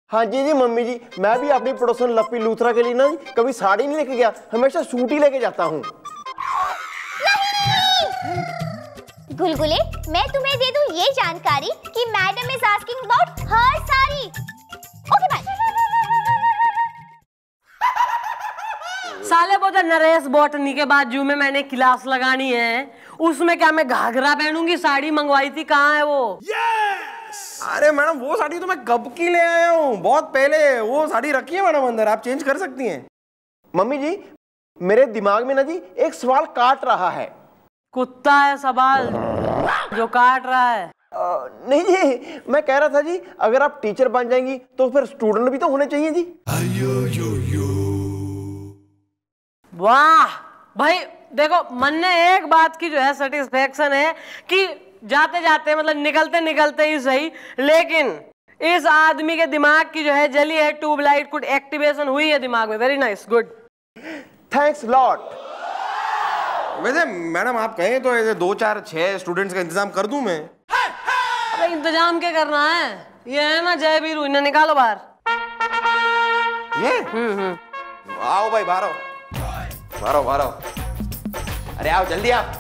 हाँ जी जी मम्मी जी, मैं भी अपनी पड़ोसन लप्पी लूथरा के लिए ना कभी साड़ी नहीं लेके गया, हमेशा सूट ही लेके जाता हूँ। गुलगुले, मैं तुम्हें दे दूं ये जानकारी कि madam is asking about her sari. Okay bye. साले वो जो नरेश बॉटनी के बाद जू में मैंने क्लास लगानी है, उसमें क्या मैं घाघरा पहनूंगी? साड़ी मंगवाई थी, कहाँ है वो? अरे मैडम वो साड़ी तो मैं कब की ले आया हूँ, बहुत पहले वो साड़ी रखी है मैडम अंदर, आप चेंज कर सकती हैं। मम्मी जी मेरे दिमाग में ना जी एक सवाल काट रहा है। कुत्ता है सवाल जो काट रहा है? नहीं जी, मैं कह रहा था जी अगर आप टीचर बन जाएंगी तो फिर स्टूडेंट भी तो होने चाहिए जी। वाह भाई, देखो मन ने एक बात की जो है सेटिस्फेक्शन है कि जाते जाते मतलब निकलते निकलते ही सही, लेकिन इस आदमी के दिमाग की जो है जली है ट्यूबलाइट कुछ एक्टिवेशन हुई है दिमाग में। Very nice, good, thanks lot. वैसे मैडम आप कहें तो ऐसे 2 4 6 स्टूडेंट्स का इंतजाम कर दूं मैं? अरे इंतजाम क्या करना है, ये है ना जयवीर, इन्हें निकालो बाहर। ये आओ भाई बाहर आओ, बाहर आओ, बाहर आओ, अरे आओ जल्दी आओ।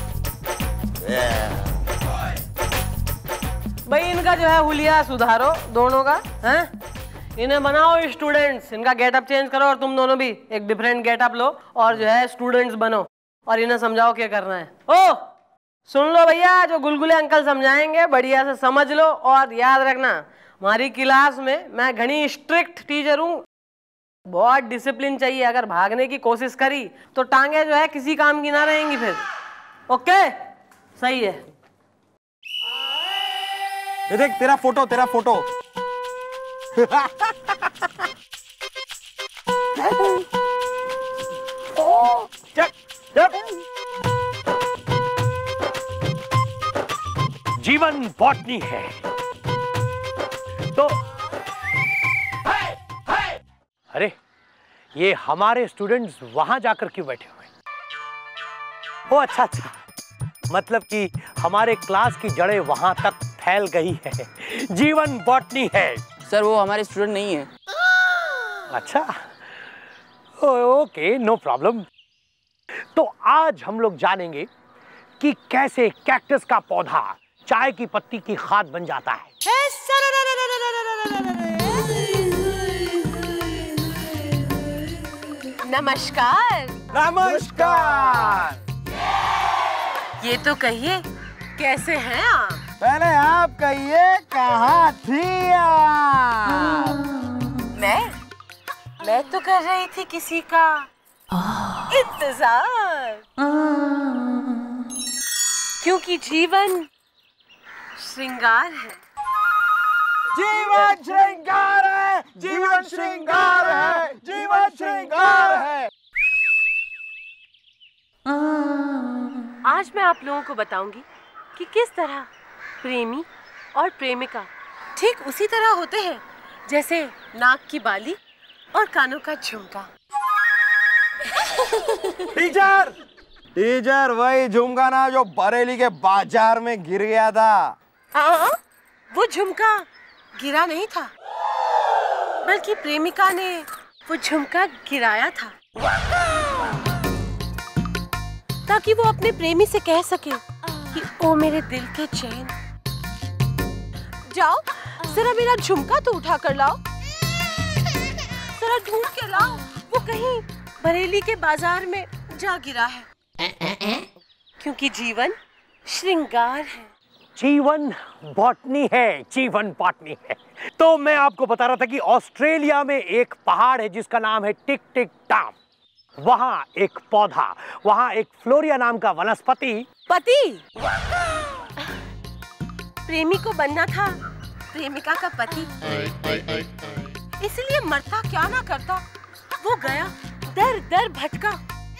भाई इनका जो है हुलिया सुधारो दोनों का, हैं? इन्हें बनाओ स्टूडेंट्स, इनका गेटअप चेंज करो और तुम दोनों भी एक डिफरेंट गेटअप लो और जो है स्टूडेंट्स बनो और इन्हें समझाओ क्या करना है। ओ सुन लो भैया, जो गुलगुले अंकल समझाएंगे बढ़िया से समझ लो और याद रखना हमारी क्लास में मैं घनी स्ट्रिक्ट टीचर हूँ, बहुत डिसिप्लिन चाहिए। अगर भागने की कोशिश करी तो टांगे जो है किसी काम की ना रहेंगी फिर। ओके सही है। ये देख तेरा फोटो, तेरा फोटो। चक, चक। जीवन बॉटनी है तो अरे ये हमारे स्टूडेंट्स वहां जाकर क्यों बैठे हुए? ओ अच्छा अच्छा, मतलब कि हमारे क्लास की जड़ें वहां तक फैल गई है, जीवन बॉटनी है। सर वो हमारे स्टूडेंट नहीं है। अच्छा ओके, नो प्रॉब्लम। तो आज हम लोग जानेंगे कि कैसे कैक्टस का पौधा चाय की पत्ती की खाद बन जाता है। नमस्कार। नमस्कार। ये तो कहिए कैसे हैं आप? पहले आप कहिए कहाँ थी आप? मैं तो कर रही थी किसी का इंतजार, क्योंकि जीवन श्रृंगार है। जीवन श्रृंगार है, जीवन श्रृंगार है, जीवन श्रृंगार है। आज मैं आप लोगों को बताऊंगी कि किस तरह प्रेमी और प्रेमिका ठीक उसी तरह होते हैं जैसे नाक की बाली और कानों का झुमका। टीचर, टीचर वही झुमका ना जो बरेली के बाजार में गिर गया था। वो झुमका गिरा नहीं था, बल्कि प्रेमिका ने वो झुमका गिराया था ताकि वो अपने प्रेमी से कह सके कि ओ मेरे दिल के चैन, जाओ जरा मेरा झुमका तो उठा कर लाओ, जरा ढूंढ के लाओ, वो कहीं बरेली के बाजार में जा गिरा है। क्योंकि जीवन श्रृंगार है। जीवन बॉटनी है, जीवन बॉटनी है। तो मैं आपको बता रहा था कि ऑस्ट्रेलिया में एक पहाड़ है जिसका नाम है टिक टिक टाम। वहां एक पौधा, वहां एक फ्लोरिया नाम का वनस्पति। पति? प्रेमी को बनना था प्रेमिका का पति, इसलिए मरता क्या ना करता, वो गया दर दर भटका,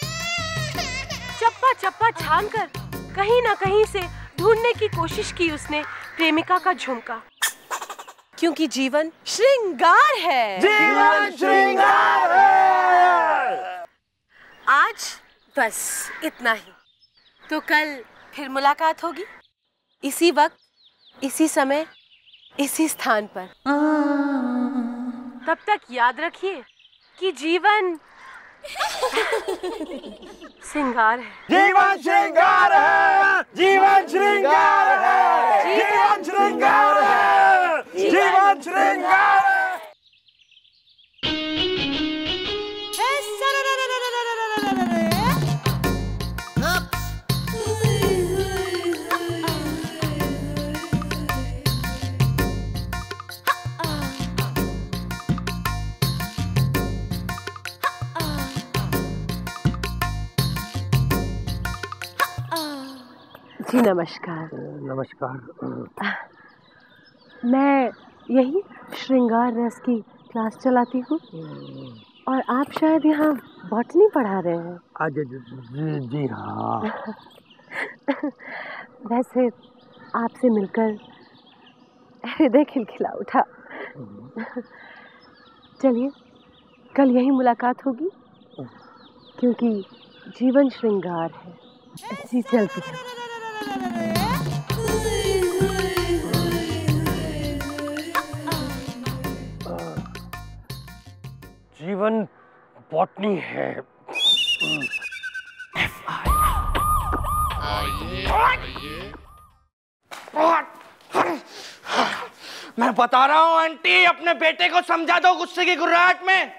चप्पा चप्पा छान कर कहीं ना कहीं से ढूंढने की कोशिश की उसने प्रेमिका का झुमका। क्योंकि जीवन श्रृंगार है। जीवन श्रृंगार है। आज बस इतना ही, तो कल फिर मुलाकात होगी इसी वक्त, इसी समय, इसी स्थान पर। तब तक याद रखिए कि जीवन श्रृंगार है। जीवन श्रृंगार है, जीवन श्रृंगार है, जीवन श्रृंगार है, जीवन श्रृंगार है। जी नमस्कार। नमस्कार। मैं यही श्रृंगार रस की क्लास चलाती हूँ और आप शायद यहाँ बॉटनी पढ़ा रहे हैं। आज जी हाँ। वैसे आपसे मिलकर हृदय खिलखिला उठा। चलिए कल यही मुलाकात होगी क्योंकि जीवन श्रृंगार है। जी चलती है। जीवन बॉटनी है। मैं बता रहा हूँ आंटी, अपने बेटे को समझा दो गुस्से की गुर्राहट में।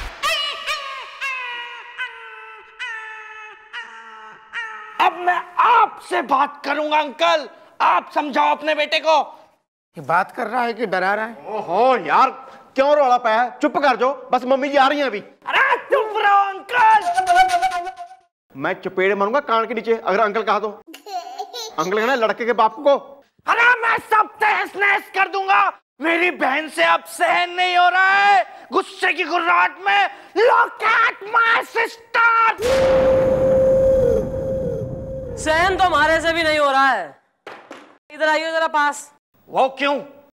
अब मैं आपसे बात करूंगा अंकल, आप समझाओ अपने बेटे को। ये बात कर रहा है कि डरा रहा है? ओहो यार, क्यों रौला पाया है? चुप कर जो, बस मम्मी जी आ रही हैं अभी। अरे चुप रहो अंकल। मैं चपेड़ मारूंगा कान के नीचे अगर अंकल कहा तो। अंकल कहना लड़के के बाप को। अरे मैं सब तहस नहस कर दूंगा। मेरी बहन से अब सहन नहीं हो रहा है। गुस्से की गुर्राहट में लुक एट माय सिस्टर। सहन तो हमारे से भी नहीं हो रहा है। इधर आइए जरा पास। वो क्यों?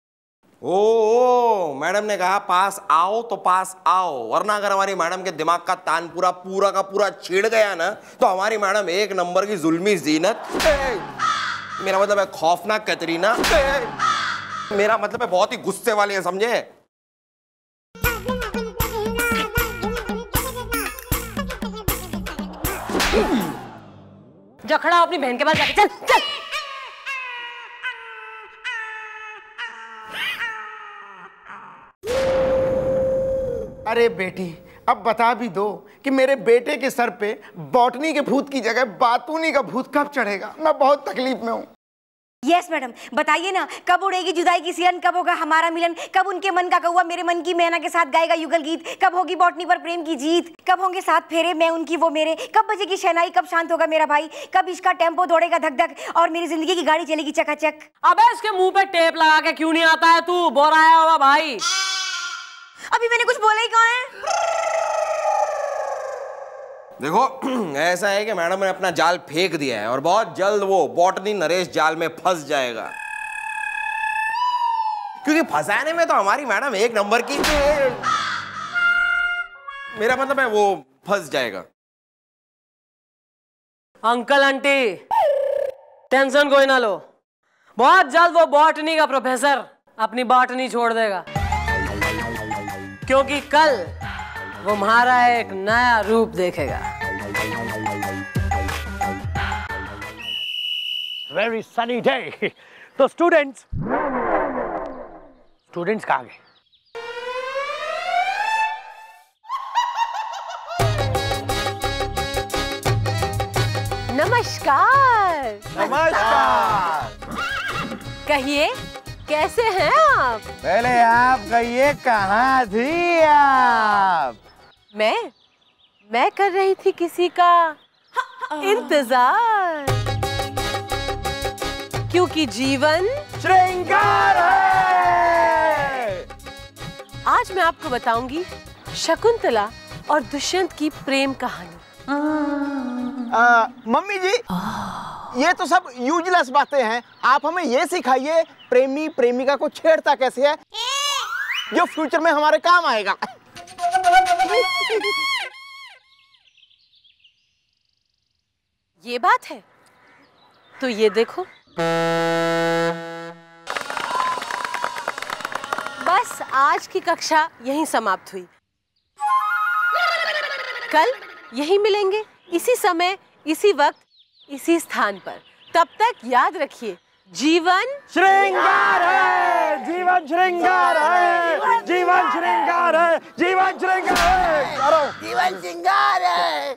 ओ मैडम ने कहा पास आओ तो पास आओ, वरना अगर हमारी मैडम के दिमाग का तान पूरा का पूरा छिड़ गया ना तो हमारी मैडम एक नंबर की जुल्मी जीनत, मेरा मतलब है खौफनाक कैटरीना, मेरा मतलब है बहुत ही गुस्से वाली है, समझे? जा खड़ा अपनी बहन के पास जाके, चल चल। अरे बेटी अब बता भी दो कि मेरे बेटे के सर पे बॉटनी के भूत की जगह बातूनी का भूत कब चढ़ेगा। मैं बहुत तकलीफ में हूँ। यस मैडम, बताइए ना कब उड़ेगी जुदाई की सिरन, कब होगा हमारा मिलन, कब उनके मन का कौवा मेरे मन की मैना के साथ गाएगा युगल गीत, कब होगी बॉटनी पर प्रेम की जीत, कब होंगे साथ फेरे मैं उनकी वो मेरे, कब बजेगी शहनाई, कब शांत होगा मेरा भाई, कब इसका टेम्पो दौड़ेगा धक धक और मेरी जिंदगी की गाड़ी चलेगी चकाचक। अबे इसके मुंह पे टेप लगा के क्यों नहीं आता है तू? बोर आया हुआ भाई। अभी मैंने कुछ बोला ही कहाँ है? देखो ऐसा है कि मैडम ने अपना जाल फेंक दिया है और बहुत जल्द वो बॉटनी नरेश जाल में फंस जाएगा, क्योंकि फंसाने में तो हमारी मैडम एक नंबर की, मेरा मतलब है वो फंस जाएगा। अंकल आंटी टेंशन कोई ना लो, बहुत जल्द वो बॉटनी का प्रोफेसर अपनी बॉटनी छोड़ देगा, क्योंकि कल वो हमारा एक नया रूप देखेगा। Very sunny day. तो स्टूडेंट्स कहाँ गए? नमस्कार। नमस्कार। कहिए कैसे हैं आप? पहले आप कहिए कहाँ थी आप? मैं कर रही थी किसी का इंतजार, क्योंकि जीवन श्रृंगार है। आज मैं आपको बताऊंगी शकुंतला और दुष्यंत की प्रेम कहानी। मम्मी जी ये तो सब यूजलेस बातें हैं, आप हमें ये सिखाइए प्रेमी प्रेमिका को छेड़ता कैसे है जो फ्यूचर में हमारे काम आएगा। ये बात है तो ये देखो, बस आज की कक्षा यहीं समाप्त हुई। कल यहीं मिलेंगे, इसी समय, इसी वक्त, इसी स्थान पर। तब तक याद रखिए, जीवन श्रृंगार है, जीवन श्रृंगार है, जीवन श्रृंगार है, जीवन श्रृंगार है, करो जीवन श्रृंगार है।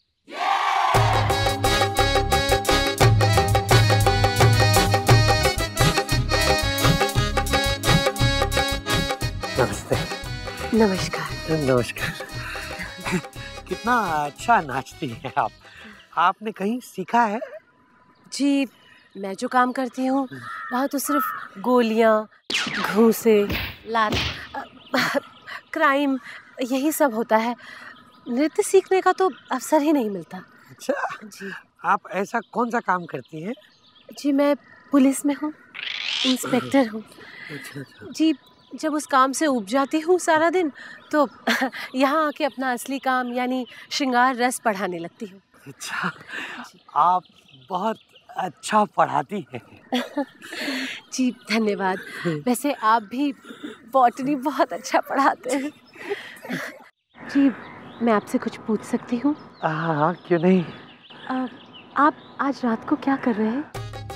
नमस्ते। नमस्कार। नमस्कार। कितना अच्छा नाचती हैं आप। आपने कहीं सीखा है? जी, मैं जो काम करती हूँ वहाँ तो सिर्फ गोलियाँ, घूंसे, लात, क्राइम, यही सब होता है। नृत्य सीखने का तो अवसर ही नहीं मिलता। अच्छा जी। आप ऐसा कौन सा काम करती हैं? जी, मैं पुलिस में हूँ, इंस्पेक्टर हूँ। जी, जब उस काम से ऊब जाती हूँ सारा दिन तो यहाँ आके अपना असली काम यानी श्रृंगार रस पढ़ाने लगती हूँ। अच्छा, आप बहुत अच्छा पढ़ाती हैं। जी, धन्यवाद। वैसे आप भी बॉटनी बहुत अच्छा पढ़ाते हैं। जी, मैं आपसे कुछ पूछ सकती हूँ? हाँ, क्यों नहीं। आप आज रात को क्या कर रहे हैं?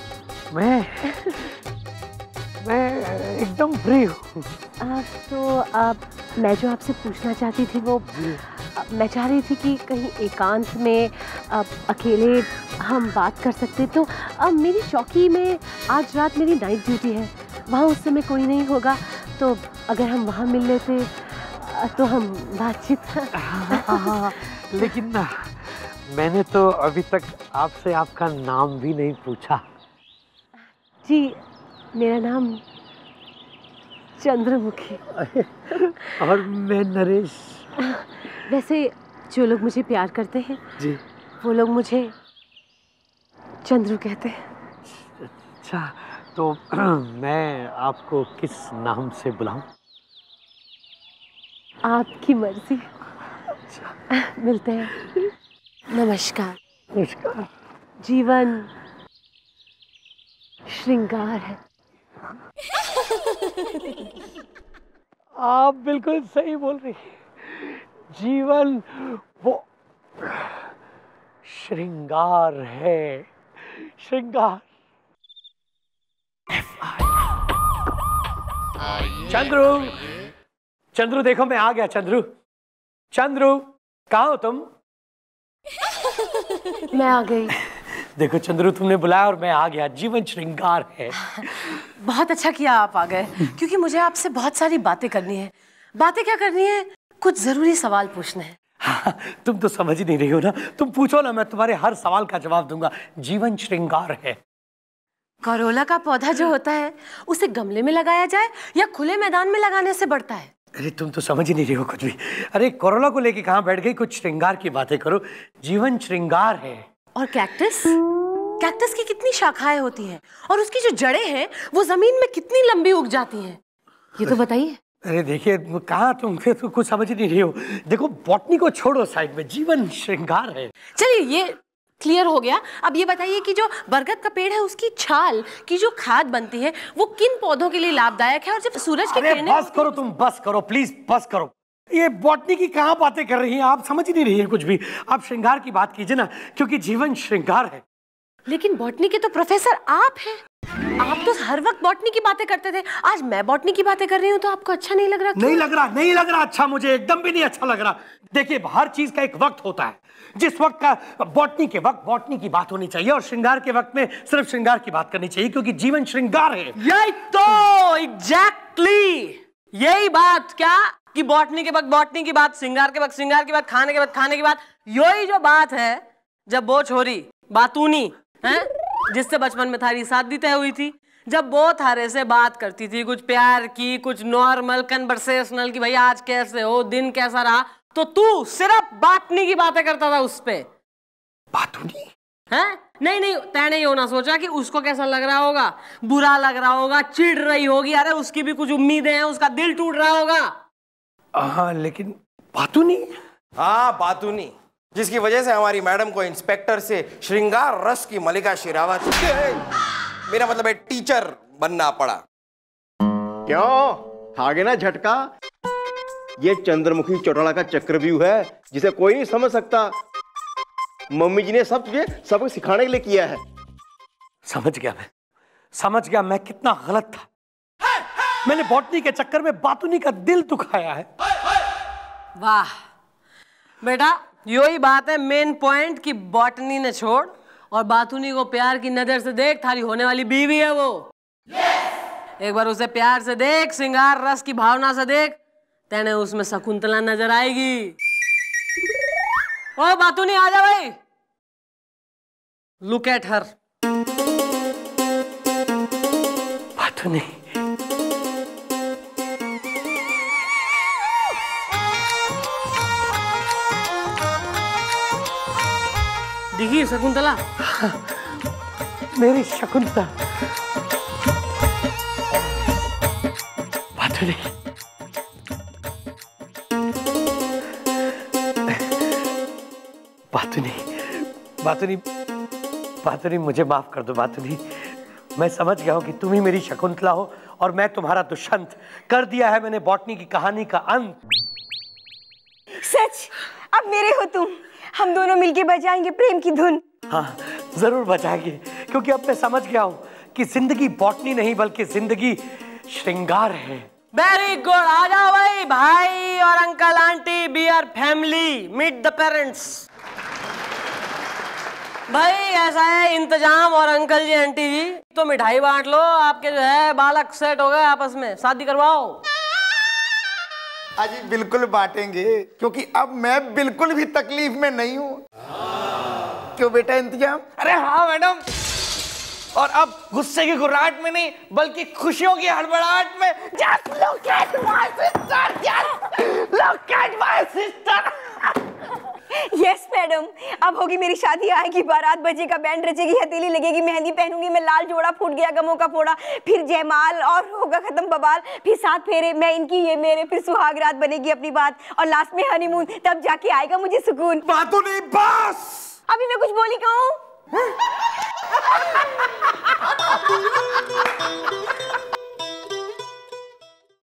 मैं एकदम फ्री हूँ। तो मैं जो आपसे पूछना चाहती थी वो मैं चाह रही थी कि कहीं एकांत में अकेले हम बात कर सकते। तो मेरी चौकी में आज रात मेरी नाइट ड्यूटी है, वहाँ उस समय कोई नहीं होगा, तो अगर हम वहाँ मिल लेते तो हम बातचीत। हाँ, लेकिन ना मैंने तो अभी तक आपसे आपका नाम भी नहीं पूछा। जी, मेरा नाम चंद्रमुखी। और मैं नरेश। वैसे जो लोग मुझे प्यार करते हैं जी, वो लोग मुझे चंद्रू कहते हैं। अच्छा, तो मैं आपको किस नाम से बुलाऊं? आपकी मर्जी। मिलते हैं। नमस्कार। नमस्कार। जीवन श्रृंगार है। आप बिल्कुल सही बोल रही हैं। जीवन वो श्रृंगार है, श्रृंगार। चंद्रू, चंद्रू देखो मैं आ गया। चंद्रू, चंद्रू कहाँ हो तुम? मैं आ गई। देखो चंद्रू, तुमने बुलाया और मैं आ गया। जीवन श्रृंगार है। बहुत अच्छा किया आप आ गए, क्योंकि मुझे आपसे बहुत सारी बातें करनी है। बातें क्या करनी है, कुछ जरूरी सवाल पूछने हैं। हाँ, तुम तो समझ ही नहीं रही हो ना। तुम पूछो ना, मैं तुम्हारे हर सवाल का जवाब दूंगा। जीवन श्रृंगार है। करोला का पौधा जो होता है उसे गमले में लगाया जाए या खुले मैदान में लगाने से बढ़ता है? अरे तुम तो समझ ही नहीं रही हो कुछ भी। अरे कोरोला को लेके कहाँ बैठ गई? कुछ श्रृंगार की बातें करो। जीवन श्रृंगार है। और कैक्टस? कैक्टस की कितनी शाखाएं होती हैं और उसकी जो जड़ें हैं वो जमीन में कितनी लंबी उग जाती हैं, ये तो बताइए। अरे देखिए, कहाँ तुम फिर तो कुछ समझ ही नहीं रही हो। देखो बॉटनी को छोड़ो साइड में, जीवन श्रृंगार है। चलिए, ये क्लियर हो गया। अब ये बताइए कि जो बरगद का पेड़ है उसकी छाल की जो खाद बनती है वो किन पौधों के लिए लाभदायक है? और जब सूरज की किरणें... बस करो तुम, बस करो प्लीज, बस करो। ये बॉटनी की कहाँ बातें कर रही हैं आप? समझ ही नहीं रही है कुछ भी। आप श्रृंगार की बात कीजिए ना, क्योंकि जीवन श्रृंगार है। लेकिन बॉटनी के तो प्रोफेसर आप हैं। आप तो हर वक्त बॉटनी की बातें करते थे। आज मैं बॉटनी की बातें कर रही हूँ तो आपको अच्छा नहीं लग रहा? नहीं लग रहा, नहीं लग रहा अच्छा। मुझे एकदम भी नहीं अच्छा लग रहा। देखिए, हर चीज का एक वक्त होता है। जिस वक्त का बॉटनी के वक्त बॉटनी की बात होनी चाहिए और श्रृंगार के वक्त में सिर्फ श्रृंगार की बात करनी चाहिए, क्योंकि जीवन श्रृंगार है। यही तो एग्जैक्टली यही बात, क्या कि बॉटनी के वक्त बॉटनी की बात, श्रृंगार के वक्त श्रृंगार की बात, खाने के वक्त खाने की बात। यही जो बात है जब वो छोरी बातूनी है जिससे बचपन में थारी शादी तय हुई थी, जब वो थारे से बात करती थी कुछ प्यार की, कुछ नॉर्मल कन्वर्सेशनल की भैया आज कैसे हो, दिन कैसा रहा, तो तू सिर्फ बातनी की बातें करता था उस पे। बातूनी है? नहीं नहीं, तैने ये होना सोचा कि उसको कैसा लग रहा होगा, बुरा लग रहा होगा, चिढ़ रही होगी, अरे उसकी भी कुछ उम्मीदें हैं, उसका दिल टूट रहा होगा। हाँ, लेकिन बातूनी? हाँ, बातूनी, जिसकी वजह से हमारी मैडम को इंस्पेक्टर से श्रृंगार रस की मलिका शेरावत, मेरा मतलब है टीचर, बनना पड़ा। क्यों? आगे ना झटका। ये चंद्रमुखी चौटाला का चक्रव्यूह है जिसे कोई नहीं समझ सकता। मम्मी जी ने सब तुझे सबक सिखाने के लिए किया है। समझ गया मैं कितना गलत था। मैंने बॉटनी के चक्कर में बातूनी का दिल दुखाया है। वाह बेटा, यही बात है मेन पॉइंट कि बॉटनी ने छोड़ और बातूनी को प्यार की नजर से देख। थारी होने वाली बीवी है वो। एक बार उसे प्यार से देख, श्रृंगार रस की भावना से देख, तेने उसमें शकुंतला नजर आएगी। ओ बातूनी आ जा भाई, लुक एट हर। बातूनी, देखिए शकुंतला। मेरी शकुंतला। बातूनी, बातूनी मुझे माफ कर दो बातूनी। मैं समझ गया हूं कि तुम ही मेरी शकुंतला हो और मैं तुम्हारा दुष्यंत। कर दिया है मैंने बॉटनी की कहानी का अंत। सच, अब मेरे हो तुम। हम दोनों मिलके बजाएंगे प्रेम की धुन। हाँ जरूर बजाएंगे, क्योंकि अब मैं समझ गया हूं कि जिंदगी बॉटनी नहीं बल्कि जिंदगी श्रृंगार है। वेरी गुड, आ जाओ भाई और uncle aunty, be our family, meet the parents. भाई ऐसा है इंतजाम, और अंकल जी आंटी जी तो मिठाई बांट लो। आपके जो है बालक सेट हो गए आपस में, शादी करवाओ। अजी बिल्कुल बांटेंगे, क्योंकि अब मैं बिल्कुल भी तकलीफ में नहीं हूं। क्यों बेटा इंतजाम? अरे हाँ मैडम। और अब गुस्से की घुर्राहट में नहीं बल्कि खुशियों की हड़बड़ाहट में। Just look at my sister, just look at my sister। Yes madam, अब होगी मेरी शादी, आएगी बारात, बजेगा बैंड, रचेगी हथेली, लगेगी मेहंदी, पहनूंगी मैं लाल जोड़ा, फूट गया गमों का फोड़ा, फिर जयमाल और होगा खत्म बवाल, फिर 7 फेरे, मैं इनकी ये मेरे, फिर सुहाग रात बनेगी अपनी बात, और लास्ट में हनीमून, तब जाके आएगा मुझे सुकून। बातों नहीं बस। अभी मैं कुछ बोली कहूँ?